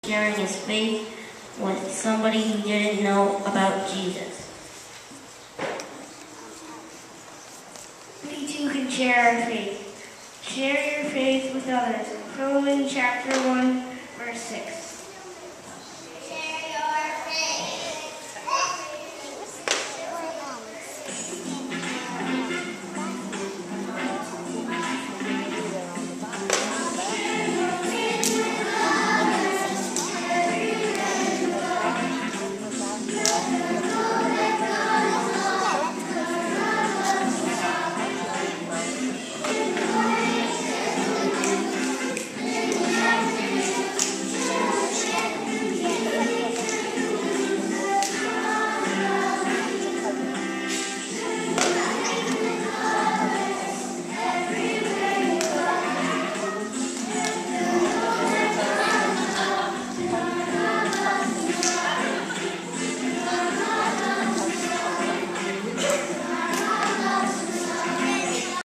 sharing his faith with somebody he didn't know about Jesus. We too can share our faith. Share your faith with others. Romans chapter 1, verse 6.